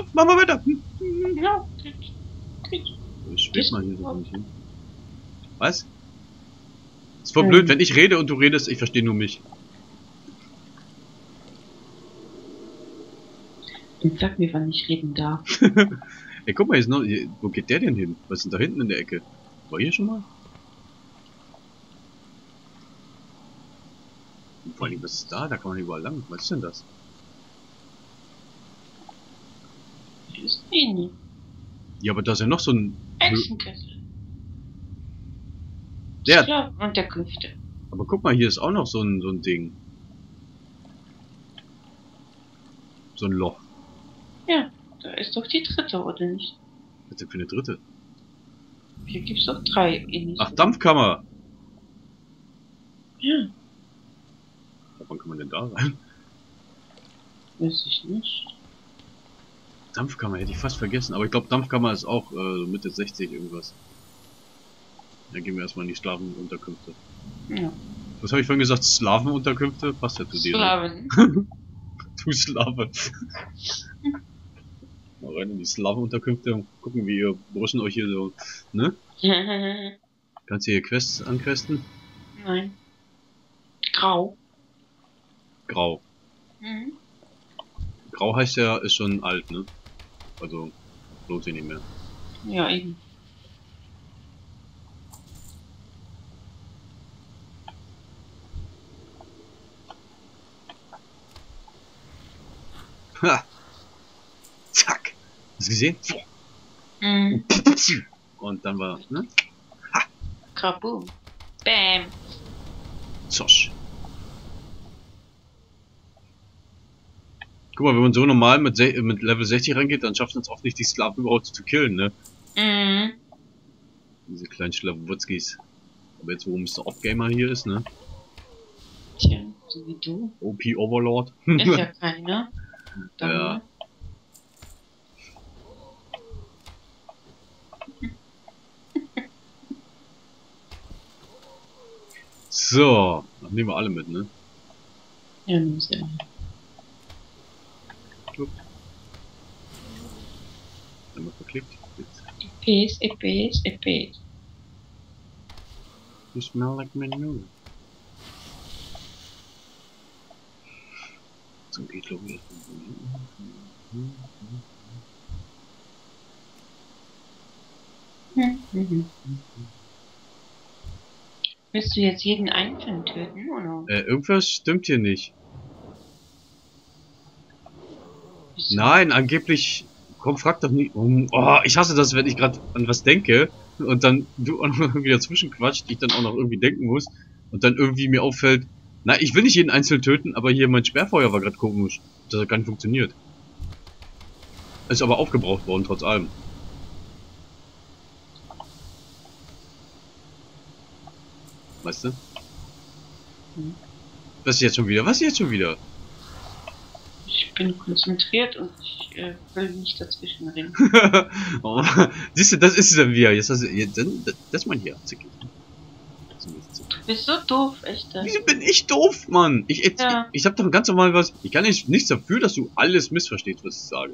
so, mach mal weiter. Ja, Ich spiel mal hier so nicht hin. Was? Ist voll Mhm. blöd, wenn ich rede und du redest, ich verstehe nur mich. und sag mir, wann ich reden darf. Ey, guck mal, hier ist noch, hier, wo geht der denn hin? Was ist denn da hinten in der Ecke? War hier schon mal? Und vor allem, was ist da? Da kann man überall lang. Was ist denn das? Das ist wenig. Ja, aber da ist ja noch so ein... Hexenkessel. Ja, Sklavenunterkünfte. aber guck mal, hier ist auch noch so ein Ding. So ein Loch. Ja, da ist doch die dritte, oder nicht? Was ist denn für eine dritte? Hier gibt's doch 3 ähnliche. Ach, Dampfkammer! Ja, Wann kann man denn da rein? weiß ich nicht. Dampfkammer hätte ich fast vergessen, aber ich glaube Dampfkammer ist auch Mitte 60 irgendwas. Dann gehen wir erstmal in die Sklavenunterkünfte. Ja. Was habe ich vorhin gesagt? Slavenunterkünfte? Passt ja zu dir. Slaven. Du Slave. Mal rein in die Slavenunterkünfte und gucken, wie ihr Burschen euch hier so, ne? Kannst du hier Quests anquesten? Nein. Grau. Grau. Mhm. Grau heißt ja, ist schon alt, ne? Also, lohnt sich nicht mehr. Ja, eben. Ha! Zack! Hast du gesehen? Mhm. Und dann war, ne? Kaboom. Bam. Zosch. Guck mal, wenn man so normal mit Level 60 reingeht, dann schafft man es auch nicht, die Sklaven überhaupt zu killen, ne? Mhm. Diese kleinen Schlawutzkis. Aber jetzt, wo Mr. Opgamer hier ist, ne? Tja, so wie du. OP Overlord. Ist ja keiner. Dann, Ja. So, dann nehmen wir alle mit, ne? Ja, muss ja. Einmal verklickt. Jetzt. Epis. You smell like manure. So geht glaube ich. Willst du jetzt jeden Einzelnen töten, oder? Irgendwas stimmt hier nicht. Wieso? Nein, angeblich. Komm, frag doch nie. Oh, ich hasse das, wenn ich gerade an was denke und dann du auch noch wieder zwischenquatscht, ich dann auch noch irgendwie denken muss und dann irgendwie mir auffällt, na, ich will nicht jeden einzeln töten, aber hier mein Sperrfeuer war gerade komisch. Das hat gar nicht funktioniert. Ist aber aufgebraucht worden, trotz allem. Weißt du? Hm. Was ist jetzt schon wieder? Was ist jetzt schon wieder? Ich bin konzentriert und ich will nicht dazwischen reden. Oh, siehst du, das ist es dann wieder. Jetzt hast du, jetzt, das mal hier. Zick. Du bist so doof, echt. Wieso bin ich doof, Mann? Ich hab doch ganz normal was. Ich kann nichts dafür, dass du alles missverstehst, was ich sage.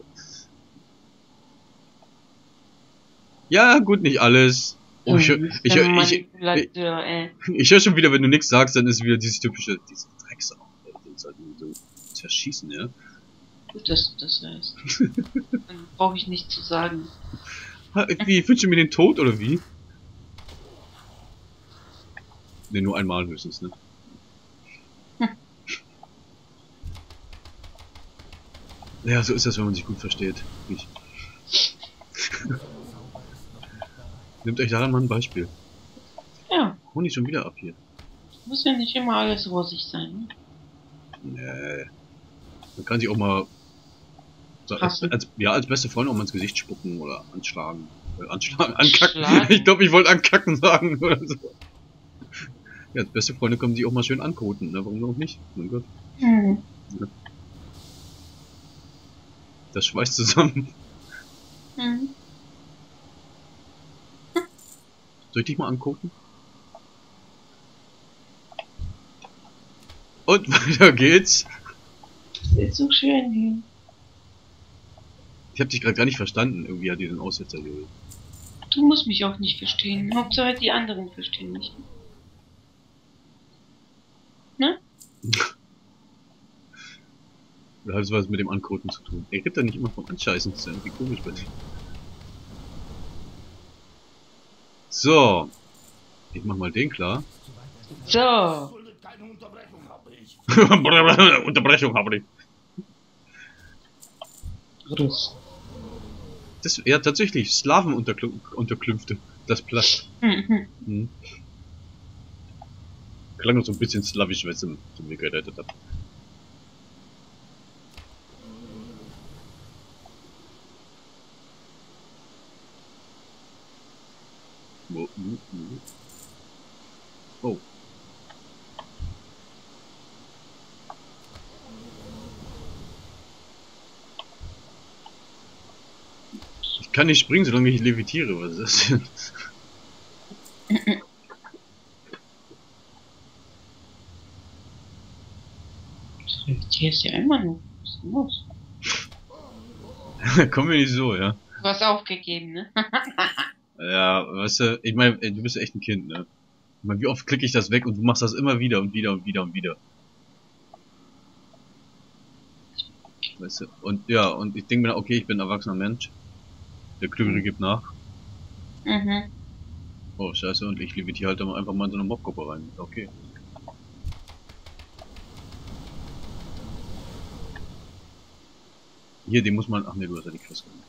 Ja, gut, nicht alles. Oh, ich höre schon wieder, wenn du nichts sagst, dann ist wieder dieses typische, diese Drecksau. Den sollten wir so zerschießen, ja? Gut, dass du das weißt. Dann brauche ich nichts zu sagen. Wie, wünschst du mir den Tod, oder wie? Ne, nur einmal höchstens, ne? Ja, so ist das, wenn man sich gut versteht. Ich. Nehmt euch daran mal ein Beispiel. Ja. Hol nicht schon wieder ab hier. Muss ja nicht immer alles rosig sein. Nee. Man kann sich auch mal als beste Freund auch mal ins Gesicht spucken oder anschlagen. Ankacken. Ich glaube, ich wollte ankacken sagen oder so. Ja, als beste Freunde können sich auch mal schön ankoten, ne? Warum auch nicht? Mein Gott. Mhm. Ja. Das schweißt zusammen. Mhm. Soll ich dich mal angucken? Und weiter geht's. Das ist so schön hier. Ich habe dich gerade gar nicht verstanden. Irgendwie hat diesen Aussetzer hier. Du musst mich auch nicht verstehen. Hauptsache die anderen verstehen mich. Ne? Oder hat es was mit dem Ankoten zu tun? Er gibt da nicht immer vom Anscheißen. Das ist ja irgendwie komisch bei dir. So. Ich mach mal den klar. So. Unterbrechung habe ich. Russ. Das, ja, tatsächlich. Slawenunterkünfte. Das Platz. Mhm. Hm. Klang noch so ein bisschen slawisch, weil sie mir gerettet hat. Oh. Ich kann nicht springen, solange ich levitiere. Was ist das denn? Hier ist ja immer noch. Was ist denn los? Kommen wir nicht so, ja. Du hast aufgegeben, ne? Ja, weißt du, ich meine, du bist ja echt ein Kind, ne? Ich meine, wie oft klicke ich das weg und du machst das immer wieder und wieder und wieder und wieder. Weißt du, und ja, und ich denke mir, okay, ich bin ein erwachsener Mensch. Der Klügere gibt nach. Mhm. Oh, scheiße, und ich levitiere halt einfach mal in so eine Mobgruppe rein. Okay. Hier, den muss man, ach ne, du hast ja die Quest gemacht.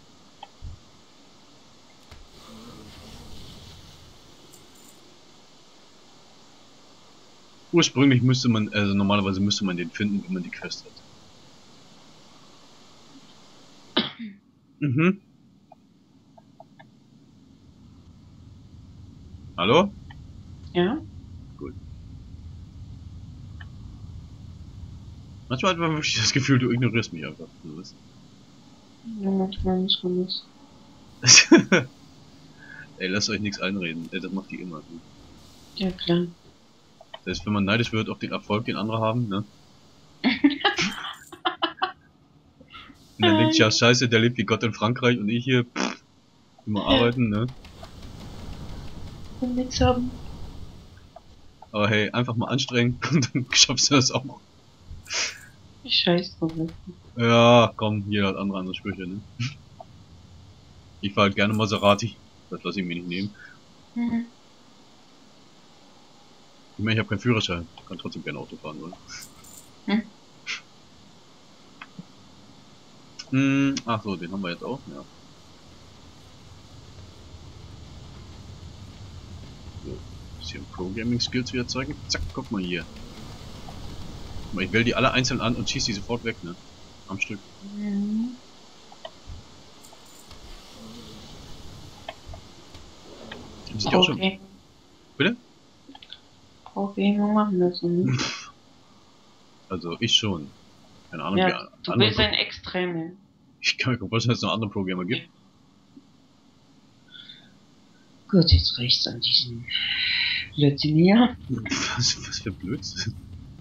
Ursprünglich müsste man, also normalerweise müsste man den finden, wenn man die Quest hat. Mhm. Hallo? Ja? Gut. Manchmal hat man wirklich das Gefühl, du ignorierst mich einfach. Ja, manchmal muss man das. Ey, lasst euch nichts einreden. Ey, das macht die immer. Ja, klar. Das heißt, wenn man neidisch wird auf den Erfolg, den andere haben, ne? Und dann denkt ja, scheiße, der lebt wie Gott in Frankreich und ich hier, immer arbeiten, ne? Und nichts haben. Aber hey, einfach mal anstrengen und dann schaffst du das auch. Ich scheiß drauf. Ja, komm, jeder hat andere Sprüche, ne? Ich fahr halt gerne Maserati. Das lasse ich mir nicht nehmen. Mhm. Ich meine, ich habe keinen Führerschein. Ich kann trotzdem gerne Auto fahren, oder? Hm. Ach so, den haben wir jetzt auch, ja. So, bisschen Programming Skills wieder zeigen. Zack, guck mal hier. Guck mal, ich wähle die alle einzeln an und schieße die sofort weg, ne? Am Stück. Mhm. Sind die auch schon. Bitte? Probleme machen das nicht. Also ich schon. Keine Ahnung, Ja, wie du andere bist ein Extreme. Ich kann mir vorstellen, dass es noch andere Programme gibt. Gut, jetzt reicht's an diesem Blödsinn hier. Was für Blödsinn.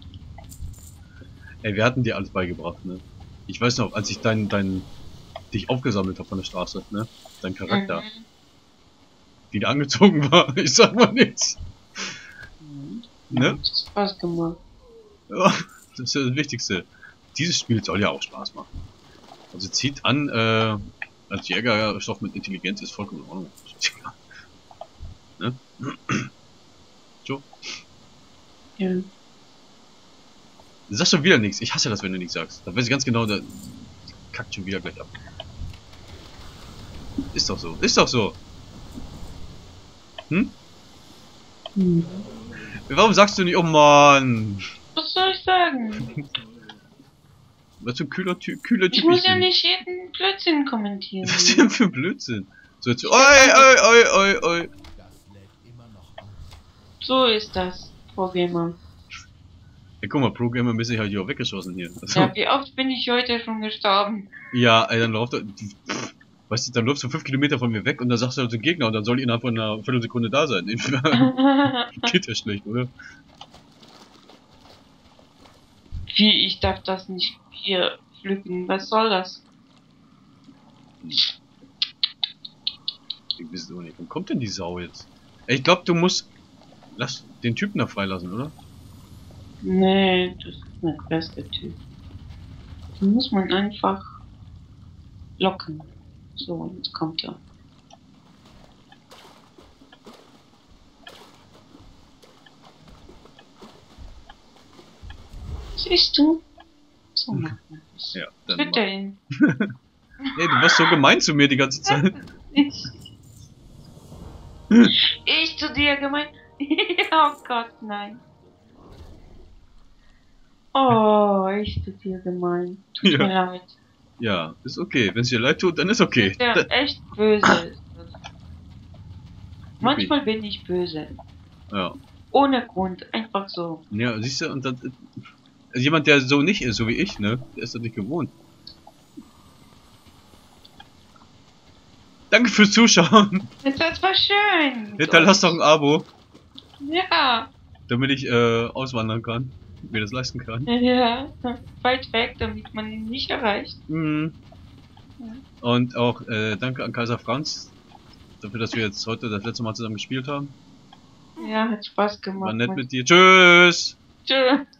Ey, wir hatten dir alles beigebracht, ne? Ich weiß noch, als ich dich aufgesammelt habe von der Straße, ne? Dein Charakter. Mhm. Wie der angezogen war. Ich sag mal nichts. Mhm. Ne? Hat Spaß gemacht. Ja, das ist ja das Wichtigste. Dieses Spiel soll ja auch Spaß machen. Also zieht an, als Jägerstoff mit Intelligenz ist vollkommen in Ordnung. Ne? So. Ja. Du sagst schon wieder nichts. Ich hasse das, wenn du nichts sagst. Da weiß ich ganz genau, der kackt schon wieder gleich ab. Ist doch so. Ist doch so. Hm? Mhm. Warum sagst du nicht, oh Mann? Was soll ich sagen? Was für ein kühler Typ Ich muss ja nicht jeden Blödsinn kommentieren. Was denn für ein Blödsinn? So jetzt, oi, oi, oi, oi, oi. So ist das, Programmer. Ja, guck mal, Programmer mäßig halt hier auch weggeschossen hier. Also, Ja, wie oft bin ich heute schon gestorben? ja, ey, dann läuft er, weißt du, dann läufst du 5 Kilometer von mir weg und dann sagst du halt zum Gegner und dann soll ich innerhalb von einer Viertelsekunde da sein. Geht ja schlecht, oder? Wie, ich darf das nicht hier pflücken. Was soll das? Ich weiß auch nicht. Wann kommt denn die Sau jetzt? Ey, ich glaube, du musst... Lass den Typen da freilassen, oder? Nee, das ist nicht der beste Typ. Den muss man einfach locken. So, jetzt kommt er. Siehst du? So macht man das. Ja, dann Bitte mach. ihn. Ey, du warst so gemein zu mir die ganze Zeit. Ich zu dir gemeint. Oh Gott, nein. Oh, ich zu dir gemeint. Tut Ja. mir leid. Ja, ist okay. Wenn es dir leid tut, dann ist okay. Ja, echt böse ist das. Manchmal bin ich böse. Ja. Ohne Grund, einfach so. Ja, siehst du, und das, jemand, der so nicht ist, so wie ich, ne, der ist das nicht gewohnt. Danke fürs Zuschauen. Das war schön. Hinterlass doch ein Abo, Ja, damit ich auswandern kann. Mir das leisten kann. ja. Weit weg, damit man ihn nicht erreicht. Mhm. Ja. Und auch danke an Kaiser Franz dafür, dass wir jetzt heute das letzte Mal zusammen gespielt haben. Ja, hat Spaß gemacht. War nett mit dir. Tschüss! Tschüss.